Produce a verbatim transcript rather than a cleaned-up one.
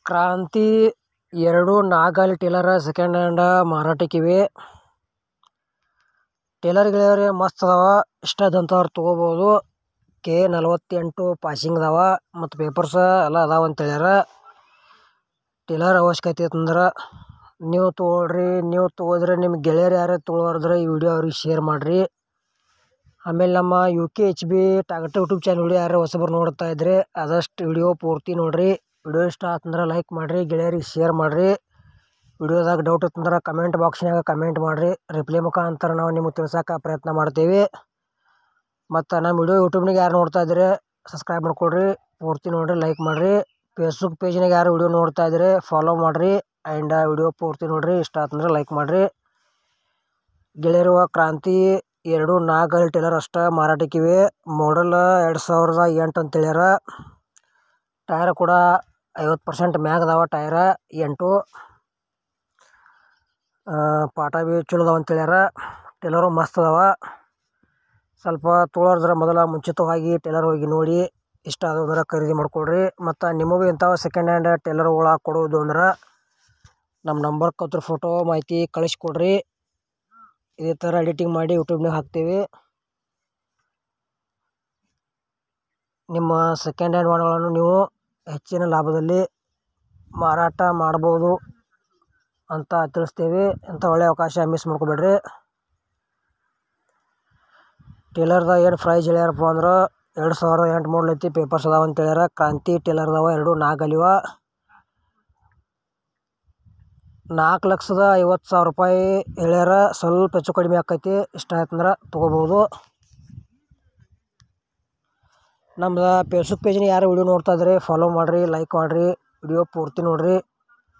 ಕ್ರಾಂತಿ ಎರಡು ನಾಗಲ್ ಟೇಲರ್ ಸೆಕೆಂಡ್ ಹ್ಯಾಂಡ್ ಮಾರಾಟಕ್ಕಿವೆ. ಟೇಲರ್ ಗೆಳೆಯರೇ ಮಸ್ತ್ ಅದಾವ, ಇಷ್ಟ ಆದಂಥವ್ರು ತೊಗೋಬೋದು. ಕೆ ನಲವತ್ತೆಂಟು ಪಾಸಿಂಗ್ ಅದಾವ ಮತ್ತು ಪೇಪರ್ಸ ಎಲ್ಲ ಅದಾವ ಅಂತ ಹೇಳ್ಯಾರ. ಟೇಲರ್ ಅವಶ್ಯಕತೆ ಇತ್ತಂದ್ರೆ ನೀವು ತೊಗೊಳ್ರಿ. ನೀವು ತೊಗೋದ್ರೆ ನಿಮ್ಮ ಗೆಳೆಯರು ಯಾರೇ ತೊಗೊಳೋರಿದ್ರೆ ಈ ವಿಡಿಯೋ ಅವ್ರಿಗೆ ಶೇರ್ ಮಾಡಿರಿ. ಆಮೇಲೆ ನಮ್ಮ ಯು ಕೆ ಎಚ್ ಬಿ ಟಾಗಟ ಯೂಟ್ಯೂಬ್ ಚಾನಲ್ ವಿಡಿಯೋ ಯಾರು ಹೊಸಬರು ನೋಡ್ತಾ ಇದ್ರೆ ಆದಷ್ಟು ವಿಡಿಯೋ ಪೂರ್ತಿ ನೋಡಿರಿ. ವಿಡಿಯೋ ಇಷ್ಟ ಆತಂದ್ರೆ ಲೈಕ್ ಮಾಡಿರಿ, ಗೆಳೆಯರಿಗೆ ಶೇರ್ ಮಾಡಿರಿ. ವಿಡಿಯೋದಾಗ ಡೌಟ್ ಇತ್ತಂದ್ರೆ ಕಮೆಂಟ್ ಬಾಕ್ಸ್ನಾಗ ಕಮೆಂಟ್ ಮಾಡಿರಿ. ರಿಪ್ಲೈ ಮುಖಾಂತರ ನಾವು ನಿಮಗೆ ತಿಳ್ಸೋಕೆ ಪ್ರಯತ್ನ ಮಾಡ್ತೀವಿ. ಮತ್ತು ನಮ್ಮ ವಿಡಿಯೋ ಯೂಟ್ಯೂಬ್ನಾಗ ಯಾರು ನೋಡ್ತಾ ಇದ್ರೆ ಸಬ್ಸ್ಕ್ರೈಬ್ ಮಾಡ್ಕೊಳ್ರಿ, ಪೂರ್ತಿ ನೋಡಿರಿ, ಲೈಕ್ ಮಾಡಿರಿ. ಫೇಸ್ಬುಕ್ ಪೇಜ್ನಾಗ ಯಾರು ವಿಡಿಯೋ ನೋಡ್ತಾ ಇದ್ರೆ ಫಾಲೋ ಮಾಡಿರಿ ಆ್ಯಂಡ್ ವಿಡಿಯೋ ಪೂರ್ತಿ ನೋಡಿರಿ. ಇಷ್ಟ ಆತಂದ್ರೆ ಲೈಕ್ ಮಾಡಿರಿ. ಗೆಳೆಯರುವ ಕ್ರಾಂತಿ ಎರಡು ನಾಗಲ್ ಟೇಲರ್ ಅಷ್ಟೇ ಮಾರಾಟಕ್ಕಿವೆ. ಮಾಡಲ್ ಎರಡು ಸಾವಿರದ ಎಂಟು ಅಂತ ಹೇಳ್ಯಾರ. ಟೈರ್ ಕೂಡ ಐವತ್ತು ಪರ್ಸೆಂಟ್ ಮ್ಯಾಗ ಅದಾವ. ಟೈರ ಎಂಟು ಪಾಠ ಭೀ ಚಲೋ ಅದಾವ ಅಂತ ಹೇಳ್ಯಾರ. ಟೇಲರು ಮಸ್ತ್ ಅದಾವ. ಸ್ವಲ್ಪ ತೊಗೊಳೋರಿದ್ರೆ ಮೊದಲ ಮುಂಚಿತವಾಗಿ ಟೇಲರ್ ಹೋಗಿ ನೋಡಿ ಇಷ್ಟ ಆದವಂದ್ರೆ ಖರೀದಿ ಮಾಡ್ಕೊಳ್ರಿ. ಮತ್ತು ನಿಮಗೂ ಇಂಥವು ಸೆಕೆಂಡ್ ಹ್ಯಾಂಡ್ ಟೇಲರ್ಗಳ ಕೊಡೋದು ಅಂದ್ರೆ ನಮ್ಮ ನಂಬರ್ ಕೊತ್ರ ಫೋಟೋ ಮಾಹಿತಿ ಕಳಿಸ್ಕೊಡ್ರಿ. ಇದೇ ಥರ ಎಡಿಟಿಂಗ್ ಮಾಡಿ ಯೂಟ್ಯೂಬ್ನಾಗ ಹಾಕ್ತೀವಿ. ನಿಮ್ಮ ಸೆಕೆಂಡ್ ಹ್ಯಾಂಡ್ ವಾಹನಗಳನ್ನು ನೀವು ಹೆಚ್ಚಿನ ಲಾಭದಲ್ಲಿ ಮಾರಾಟ ಮಾಡ್ಬೋದು ಅಂತ ತಿಳಿಸ್ತೀವಿ. ಇಂಥ ಒಳ್ಳೆಯ ಅವಕಾಶ ಮಿಸ್ ಮಾಡ್ಕೊಬೇಡ್ರಿ. ಟೇಲರ್ದ ಏನು ಪ್ರೈಸ್ ಹೇಳ್ಯಾರಪ್ಪ ಅಂದ್ರೆ ಎರಡು ಸಾವಿರದ ಎಂಟು ಮಾಡಲ್ ಐತಿ, ಪೇಪರ್ಸ್ ಅದಾವ ಅಂತ ಹೇಳ್ಯಾರ. ಕ್ರಾಂತಿ ಟೇಲರ್ದವ ಎರಡು ನಾಗಲಿವ. ನಾಲ್ಕು ಲಕ್ಷದ ಐವತ್ತು ಸಾವಿರ ರೂಪಾಯಿ ಹೇಳ್ಯಾರ. ಸ್ವಲ್ಪ ಹೆಚ್ಚು ಕಡಿಮೆ ಆಕೈತಿ. ಇಷ್ಟ ಆಯ್ತಂದ್ರೆ ತೊಗೋಬೋದು. ನಮ್ದು ಫೇಸ್ಬುಕ್ ಪೇಜ್ನ ಯಾರು ವಿಡಿಯೋ ನೋಡ್ತಾ ಇದ್ರೆ ಫಾಲೋ ಮಾಡಿರಿ, ಲೈಕ್ ಮಾಡಿರಿ, ವಿಡಿಯೋ ಪೂರ್ತಿ ನೋಡಿರಿ.